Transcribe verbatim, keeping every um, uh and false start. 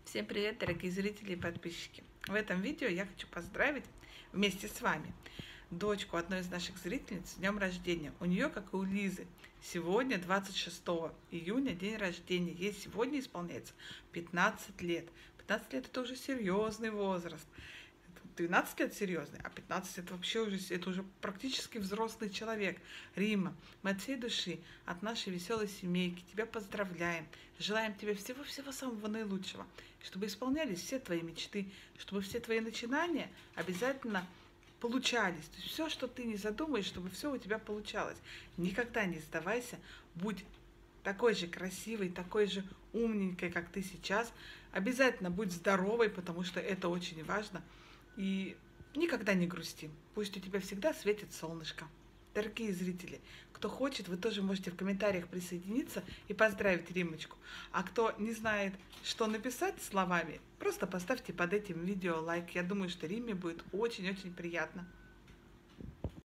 Всем привет, дорогие зрители и подписчики! В этом видео я хочу поздравить вместе с вами дочку одной из наших зрительниц с днем рождения. У нее, как и у Лизы, сегодня двадцать шестого июня день рождения. Ей сегодня исполняется пятнадцать лет. пятнадцать лет это уже серьезный возраст. двенадцать лет серьезный, а пятнадцать это вообще уже, это уже практически взрослый человек. Рима, мы от всей души, от нашей веселой семейки тебя поздравляем. Желаем тебе всего-всего самого наилучшего, чтобы исполнялись все твои мечты, чтобы все твои начинания обязательно получались. То есть все, что ты не задумаешь, чтобы все у тебя получалось. Никогда не сдавайся, будь такой же красивой, такой же умненькой, как ты сейчас. Обязательно будь здоровой, потому что это очень важно. И никогда не грусти. Пусть у тебя всегда светит солнышко. Дорогие зрители, кто хочет, вы тоже можете в комментариях присоединиться и поздравить Римочку. А кто не знает, что написать словами, просто поставьте под этим видео лайк. Я думаю, что Риме будет очень-очень приятно.